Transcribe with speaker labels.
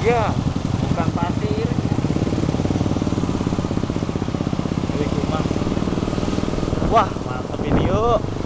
Speaker 1: Iya, bukan pasir. Milik rumah. Wah, mantap ini yuk.